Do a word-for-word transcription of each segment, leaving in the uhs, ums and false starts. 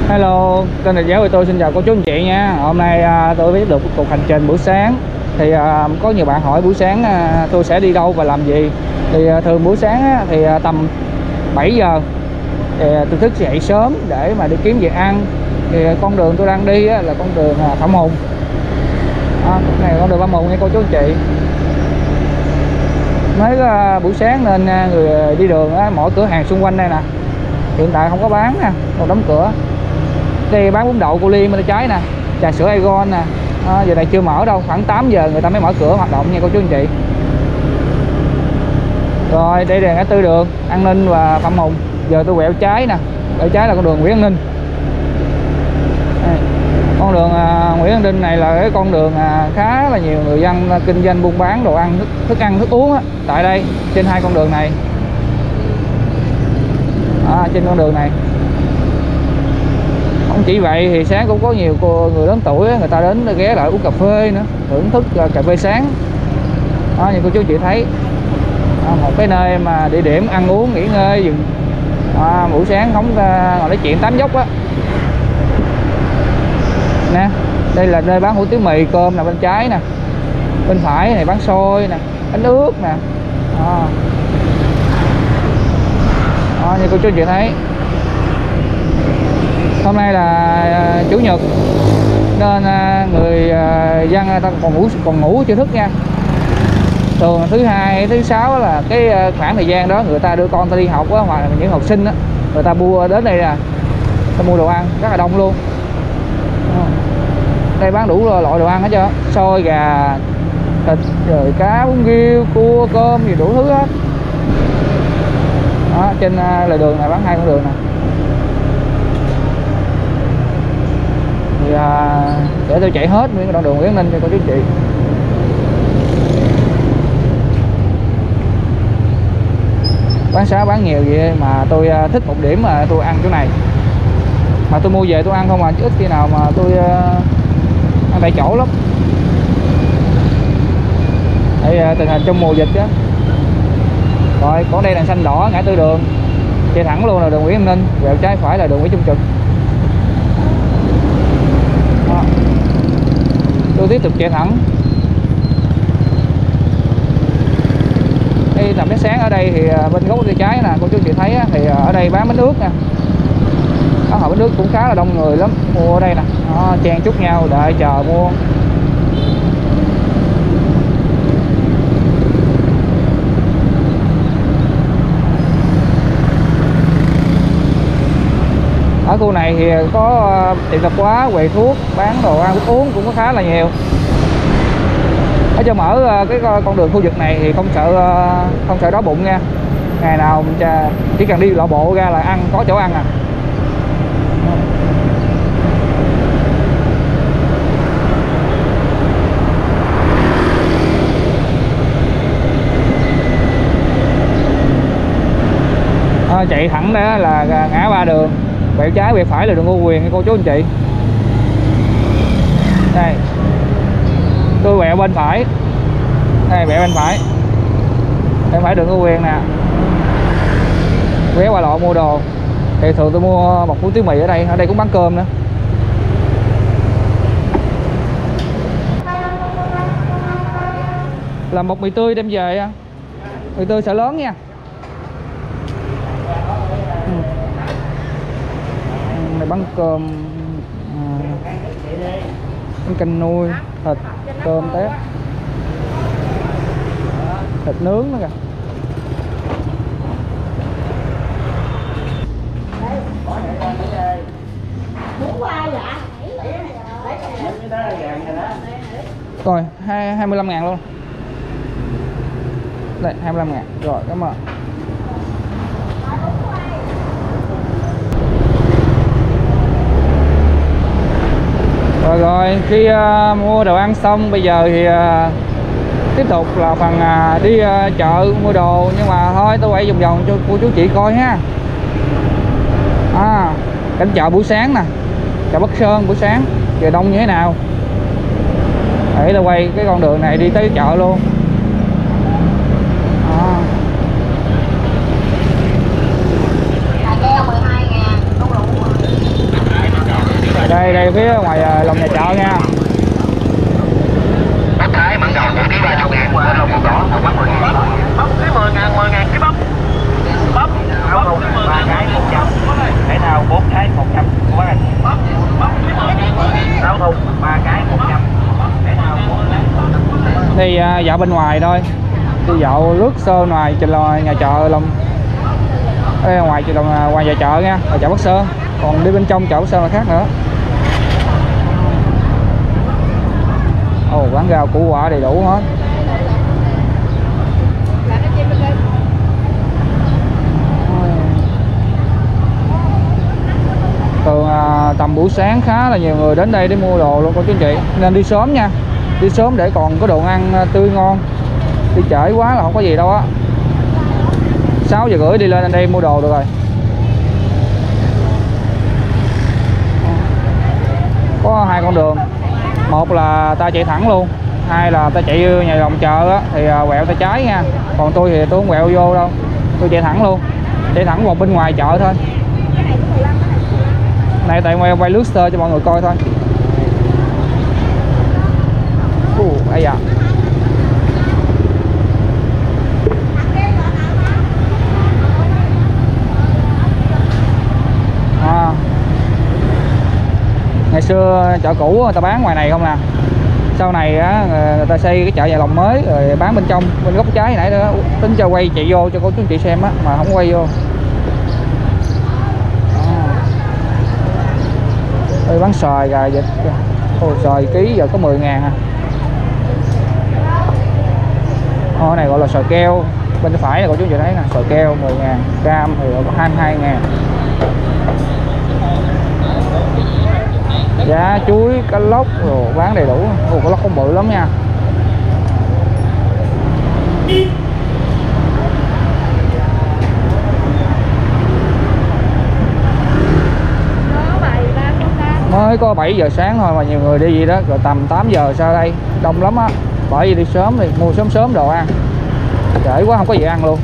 Hello, kênh Rạch Giáo của tôi xin chào cô chú anh chị nha. Hôm nay à, tôi biết được cuộc hành trình buổi sáng. Thì à, có nhiều bạn hỏi buổi sáng à, tôi sẽ đi đâu và làm gì. Thì à, thường buổi sáng á, thì à, tầm bảy giờ thì à, tôi thức dậy sớm để mà đi kiếm việc ăn. Thì à, con đường tôi đang đi á, là con đường à, Phạm Hùng. À, này là con đường Phạm Hùng nha cô chú anh chị. Mới à, buổi sáng nên à, người đi đường á, mỗi cửa hàng xung quanh đây nè hiện tại không có bán nè, còn đóng cửa. Đây bán bún đậu cô Liên bên tay trái nè, trà sữa Aegon nè. À, giờ này chưa mở đâu, khoảng tám giờ người ta mới mở cửa hoạt động nha cô chú anh chị. Rồi đây là ngã tư đường An Ninh và Phạm Hùng. Giờ tôi quẹo trái nè, quẹo trái là con đường Nguyễn An Ninh. Đây, con đường à, Nguyễn An Ninh này là cái con đường à, khá là nhiều người dân kinh doanh buôn bán đồ ăn, thức, thức ăn, thức uống á, tại đây trên hai con đường này. À, trên con đường này không chỉ vậy thì sáng cũng có nhiều cô người lớn tuổi người ta đến ghé lại uống cà phê nữa, thưởng thức cà phê sáng đó, như cô chú chị thấy. À, một cái nơi mà địa điểm ăn uống nghỉ ngơi dừng à, buổi sáng không ngồi nói chuyện tám dốc á nè. Đây là nơi bán hủ tiếu mì cơm nè, bên trái nè, bên phải này bán xôi nè, bánh ướt nè. À. Đó, như cô chú chị thấy hôm nay là chủ nhật nên người dân ta còn ngủ còn ngủ chưa thức nha. Thường thứ hai thứ sáu là cái khoảng thời gian đó người ta đưa con ta đi học á, hoặc là những học sinh á, người ta mua đến đây nè, ta mua đồ ăn rất là đông luôn. Đây bán đủ loại đồ ăn hết trơn, xôi gà thịt rồi cá bún riêu cua cơm gì đủ thứ hết. Đó, trên lề đường này bán hai con đường nè. Thì à, để tôi chạy hết nguyên đoạn đường Nguyễn Ninh cho cô chú chị. Bán xá bán nhiều vậy mà tôi à, thích một điểm mà tôi ăn chỗ này, mà tôi mua về tôi ăn không à, chứ ít khi nào mà tôi à, ăn tại chỗ lắm. Đây à, tình hình trong mùa dịch á. Rồi còn đây đèn xanh đỏ ngã tư đường, chạy thẳng luôn là đường Nguyễn An Ninh, quẹo trái phải là đường Nguyễn Trung Trực. Đó. Tôi tiếp tục chạy thẳng. Đây tầm đến sáng ở đây thì bên góc tay trái nè cô chú chị thấy thì ở đây bán bánh ướt nè. Đó, họ bánh ướt cũng khá là đông người lắm mua ở đây nè. Đó, chen chúc nhau đợi chờ mua. Ở khu này thì có tiệm tạp hóa, quầy thuốc, bán đồ ăn thức uống cũng có khá là nhiều. Ở cho mở cái con đường khu vực này thì không sợ không sợ đói bụng nha. Ngày nào chỉ cần đi lộ bộ ra là ăn, có chỗ ăn à. À, chạy thẳng đó là ngã ba đường, quẹo trái quẹo phải là đường Ngô Quyền cô chú anh chị. Đây tôi quẹo bên phải, đây quẹo bên phải, bên phải đường Ngô Quyền nè, ghé qua lộ mua đồ. Thì thường tôi mua một hủ tiếu mì ở đây, ở đây cũng bán cơm nữa. Làm một mì tươi đem về, mì tươi sẽ lớn nha. Này bán cơm, bán canh nuôi, thịt, cơm tép, thịt nướng nữa kìa. Rồi hai hai mươi lăm ngàn luôn. Đây hai mươi lăm ngàn rồi, cảm ơn. Rồi rồi khi uh, mua đồ ăn xong bây giờ thì uh, tiếp tục là phần uh, đi uh, chợ mua đồ, nhưng mà thôi tôi quay vòng vòng cho cô chú chị coi ha. À, cảnh chợ buổi sáng nè, chợ Bắc Sơn buổi sáng giờ đông như thế nào. Để tôi quay cái con đường này đi tới chợ luôn. À. đây đây phía ngoài lòng nhà chợ nha. bắp Thái mặn đầu một ký ba chục ngàn, qua lòng màu đỏ một bắp mười ngàn, bắp ký mười ngàn, mười ngàn cái bắp, bắp bắp ba cái một trăm, thể thao bốn cái một trăm quá rồi, bắp bắp rau thùng ba cái một trăm, thể thao bốn cái. Đi uh, dạo bên ngoài thôi, đi dạo rước sơ ngoài trên nhà chợ lòng Ê, ngoài lòng ngoài nhà chợ nha, ngoài chợ Bắc Sơn. Còn đi bên trong chợ Bắc Sơn là khác nữa. Ồ, bán rau củ quả đầy đủ hết. Từ à, tầm buổi sáng khá là nhiều người đến đây để mua đồ luôn cô chú anh chị, nên đi sớm nha, đi sớm để còn có đồ ăn tươi ngon. Đi trễ quá là không có gì đâu á. Sáu giờ rưỡi đi lên đây mua đồ được rồi. Có hai con đường, một là ta chạy thẳng luôn, hai là ta chạy nhà lòng chợ á, thì quẹo tay trái nha. Còn tôi thì tôi không quẹo vô đâu, tôi chạy thẳng luôn, chạy thẳng vào bên ngoài chợ thôi. Này tại quay quay looster cho mọi người coi thôi. Uh, ấy à. À, ngày xưa chợ cũ người ta bán ngoài này không nè, sau này á người ta xây cái chợ nhà lòng mới rồi bán bên trong, bên góc trái nãy đó tính cho quay chạy vô cho cô chú chị xem á mà không quay vô. Đây bán xoài gà vịt. Ôi, xoài ký giờ có mười ngàn à. Ô, này gọi là xoài keo. Bên phải này cô chú chị thấy nè, xoài keo mười ngàn, cam thì có hai mươi hai ngàn. Giá chuối, cá lóc rồi bán đầy đủ. Ồ, cá lóc không bự lắm nha. Mới có bảy giờ sáng thôi mà nhiều người đi gì đó, rồi tầm tám giờ sau đây đông lắm á. Bởi vì đi sớm thì mua sớm sớm đồ ăn, trễ quá không có gì ăn luôn.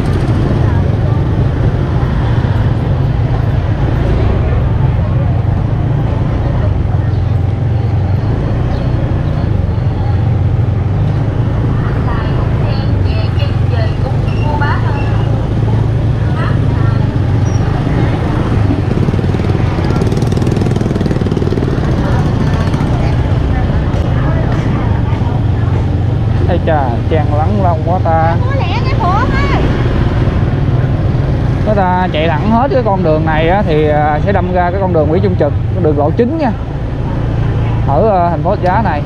Chà, chàng lắng lông quá ta. Nếu ta chạy thẳng hết cái con đường này á, thì sẽ đâm ra cái con đường Nguyễn Trung Trực, con đường lộ chính nha, ở thành phố Rạch Giá này.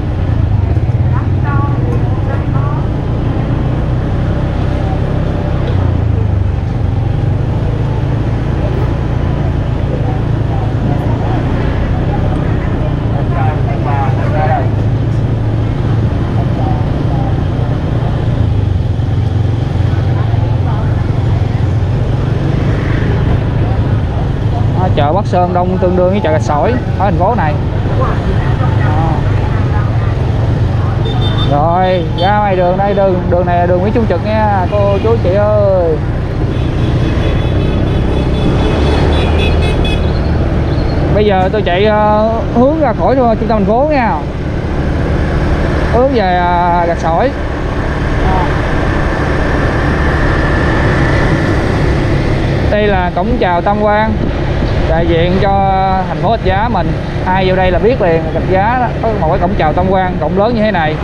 Chợ Bắc Sơn đông tương đương với chợ Rạch Sỏi ở thành phố này. À. Rồi ra ngoài đường đây, đường đường này là đường Nguyễn Trung Trực nha cô chú chị ơi. Bây giờ tôi chạy uh, hướng ra khỏi trung tâm thành phố nha, hướng về uh, Rạch Sỏi. À. Đây là cổng chào Tam Quan, đại diện cho thành phố Rạch Giá mình. Ai vô đây là biết liền, Rạch Giá đó, có một cái cổng chào Tam Quan, cổng lớn như thế này.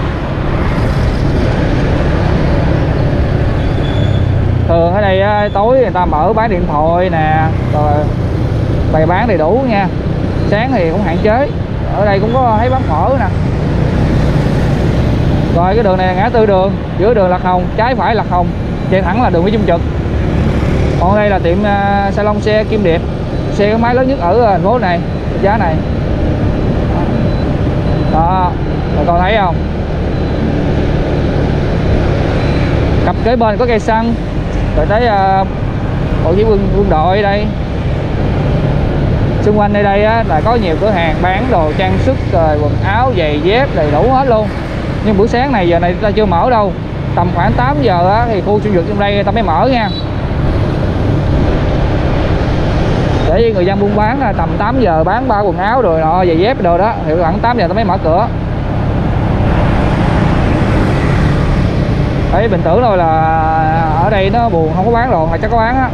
Thường ở đây tối người ta mở bán điện thoại nè, rồi bày bán đầy đủ nha. Sáng thì cũng hạn chế. Ở đây cũng có thấy bán phở nè. Rồi cái đường này là ngã tư đường, giữa đường Lạc Hồng, trái phải Lạc Hồng, chạy thẳng là đường Nguyễn Trung Trực. Còn đây là tiệm uh, salon xe Kim Điệp, xe máy lớn nhất ở thành phố này, Giá này. Đó, rồi con thấy không? Cặp kế bên có cây xăng, rồi tới uh, bộ chỉ quân quân đội đây. Xung quanh nơi đây á, là có nhiều cửa hàng bán đồ trang sức, rồi quần áo, giày dép đầy đủ hết luôn. Nhưng buổi sáng này giờ này ta chưa mở đâu. Tầm khoảng tám giờ á, thì khu sinh dục trong đây người ta mới mở nha. để người dân buôn bán tầm tám giờ bán ba quần áo rồi nọ giày dép đồ đó thì khoảng tám giờ ta mới mở cửa. Đấy, bình tưởng thôi là ở đây nó buồn không có bán đồ, hay chắc có bán á.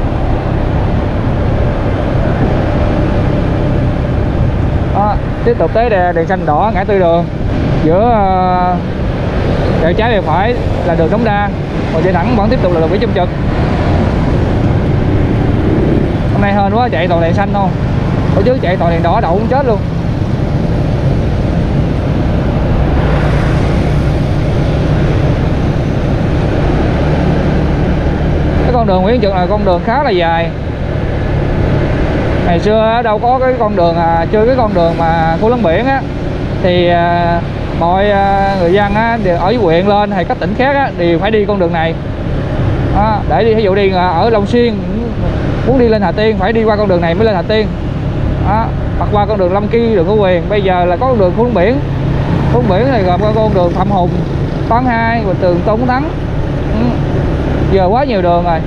Đó, tiếp tục tới đèn, đèn xanh đỏ ngã tư đường, giữa uh, rẽ trái rẽ phải là đường Đống Đa, còn chạy thẳng vẫn tiếp tục là đường Nguyễn Trung Trực. Hôm nay hên quá chạy toàn đèn xanh thôi, hồi trước chạy toàn đèn đỏ đậu cũng chết luôn. Cái con đường Nguyễn Trực là con đường khá là dài. Ngày xưa đâu có cái con đường à, chưa cái con đường mà khu lấn biển á, thì à, mọi à, người dân á, đều ở huyện lên hay các tỉnh khác á, đều phải đi con đường này à, để đi. Ví dụ đi ở Long Xuyên muốn đi lên Hà Tiên phải đi qua con đường này mới lên Hà Tiên à, hoặc qua con đường Lâm Kỳ, đường Ngô Quyền. Bây giờ là có con đường khu lấn biển, khu lấn biển này gồm con đường Phạm Hùng, Toán hai và đường Tôn Thắng. Ừ. Giờ quá nhiều đường rồi,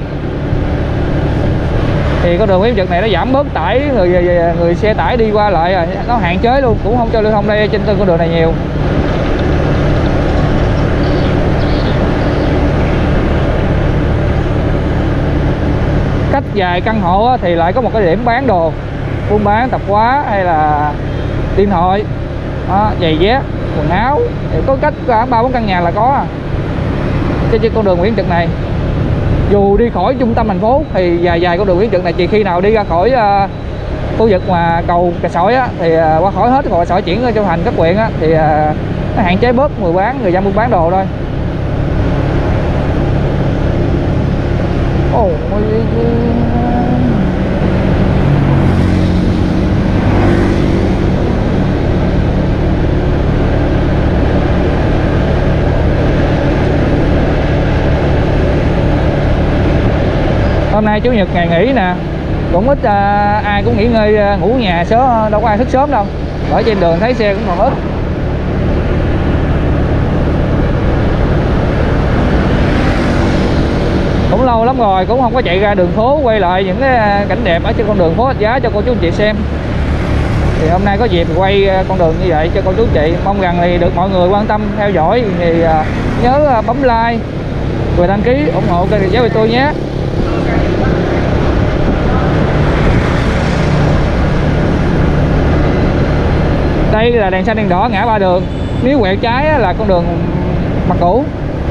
thì con đường Nguyễn Trực này nó giảm bớt tải người, người, người xe tải đi qua lại rồi, nó hạn chế luôn, cũng không cho lưu thông đây trên con đường này nhiều. Cách vài căn hộ thì lại có một cái điểm bán đồ, buôn bán tạp hóa hay là điện thoại, đó, giày dép, quần áo, thì có cách cả ba bốn căn nhà là có trên, trên con đường Nguyễn Trực này. Dù đi khỏi trung tâm thành phố thì dài dài con đường Nguyễn Trực này, chỉ khi nào đi ra khỏi uh, khu vực mà cầu Cà Sỏi á, thì uh, qua khỏi hết cầu Cà Sỏi chuyển cho thành các huyện á, thì uh, nó hạn chế bớt người bán, người dân buôn bán đồ thôi. Oh, hôm nay chủ nhật ngày nghỉ nè, cũng ít à, ai cũng nghỉ ngơi à, ngủ nhà sớm, đâu có ai thức sớm đâu. Ở trên đường thấy xe cũng còn ít. Cũng lâu lắm rồi cũng không có chạy ra đường phố quay lại những cái cảnh đẹp ở trên con đường phố Rạch Giá cho cô chú anh chị xem. Thì hôm nay có dịp quay con đường như vậy cho cô chú anh chị, mong rằng thì được mọi người quan tâm theo dõi, thì à, nhớ à, bấm like và đăng ký ủng hộ kênh Rạch Giá của tôi nhé. Đây là đèn xanh đèn đỏ ngã ba đường, nếu quẹo trái là con đường Mặt Cũ.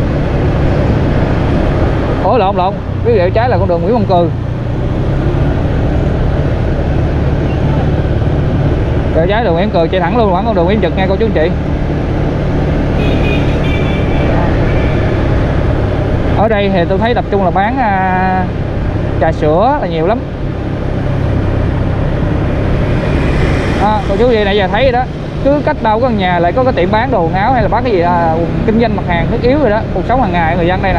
Ủa lộn lộn, nếu quẹo trái là con đường Nguyễn Văn Cừ. Quẹo trái đường Nguyễn Cừ chạy thẳng luôn, vẫn con đường Nguyễn Trực nghe cô chú anh chị. Ở đây thì tôi thấy tập trung là bán à, trà sữa là nhiều lắm. À, cô chú gì nãy giờ thấy rồi đó, cứ cách đâu có nhà lại có cái tiệm bán đồ quần áo hay là bán cái gì à, kinh doanh mặt hàng thiết yếu rồi đó, cuộc sống hàng ngày của người dân đây nè.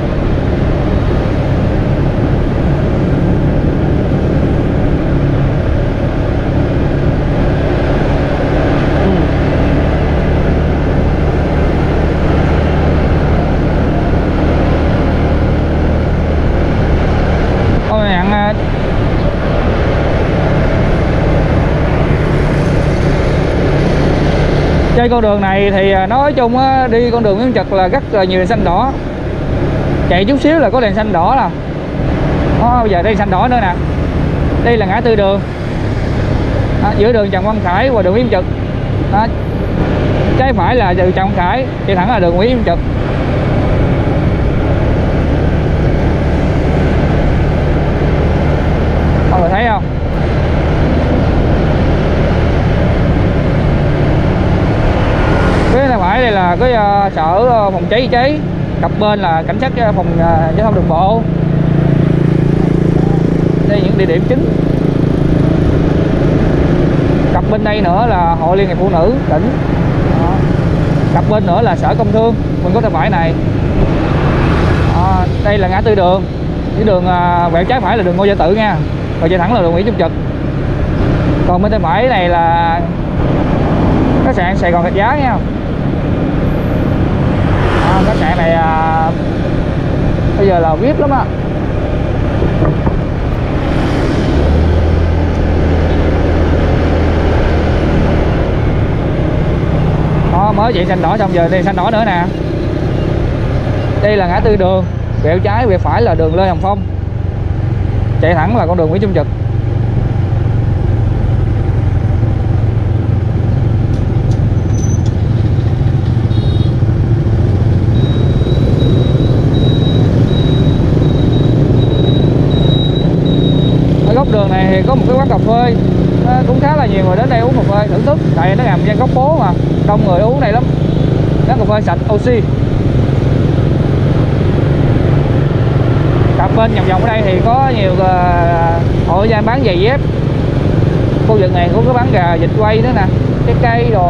Trên con đường này thì nói chung á, đi con đường Nguyễn Trực là rất là nhiều đèn xanh đỏ, chạy chút xíu là có đèn xanh đỏ là đó, bây giờ đây xanh đỏ nữa nè. Đây là ngã tư đường đó, giữa đường Trần Văn Khải và đường Nguyễn Trực đó. Trái phải là đường Trần Văn Khải, chạy thẳng là đường Nguyễn Trực. Mọi người thấy không? Cái phải đây là cái uh, sở uh, phòng cháy cháy, cặp bên là cảnh sát uh, phòng uh, giao thông đường bộ. Đây những địa điểm chính. Cặp bên đây nữa là Hội Liên hiệp Phụ nữ tỉnh. Đó. Cặp bên nữa là Sở Công Thương, mình có tay phải này. Đó. Đây là ngã tư đường, cái đường uh, quẹo trái phải là đường Ngô Gia Tự nha, rồi chạy thẳng là đường Nguyễn Trung Trực. Còn bên tay phải này là khách sạn Sài Gòn Rạch Giá nha. À, khách sạn này à, bây giờ là vi ai pi lắm á. mới chạy xanh đỏ xong giờ đi xanh đỏ nữa nè. Đây là ngã tư đường, quẹo trái quẹo phải là đường Lê Hồng Phong, chạy thẳng là con đường Nguyễn Trung Trực. Ở góc đường này thì có một cái quán cà phê, cũng khá là nhiều người đến đây uống cà phê thưởng thức, tại nó nằm trên góc phố mà đông người uống này lắm. Quán cà phê sạch oxy. Cặp bên vòng vòng ở đây thì có nhiều uh, hộ gia bán giày dép. Khu vực này cũng có bán gà vịt quay nữa nè, trái cây đồ.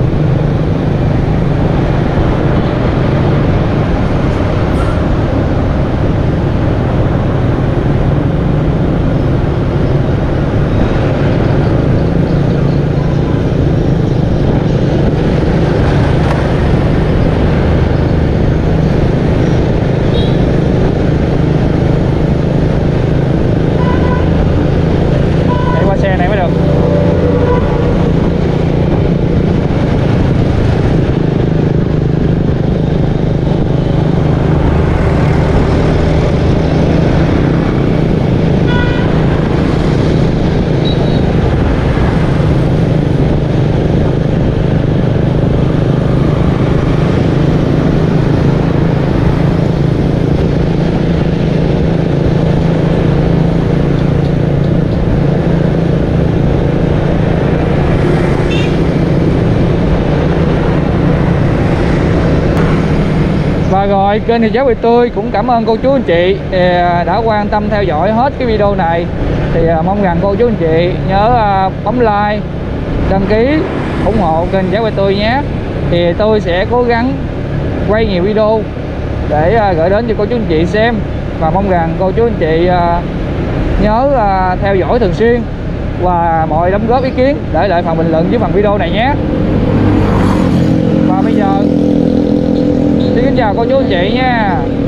Và rồi kênh Thì Giáo Vị Tươi cũng cảm ơn cô chú anh chị đã quan tâm theo dõi hết cái video này. Thì mong rằng cô chú anh chị nhớ bấm like, đăng ký, ủng hộ kênh Giáo Vị Tươi nhé. Thì tôi sẽ cố gắng quay nhiều video để gửi đến cho cô chú anh chị xem. Và mong rằng cô chú anh chị nhớ theo dõi thường xuyên và mọi đóng góp ý kiến để lại phần bình luận dưới phần video này nhé. Và bây giờ xin kính chào cô chú anh chị nha.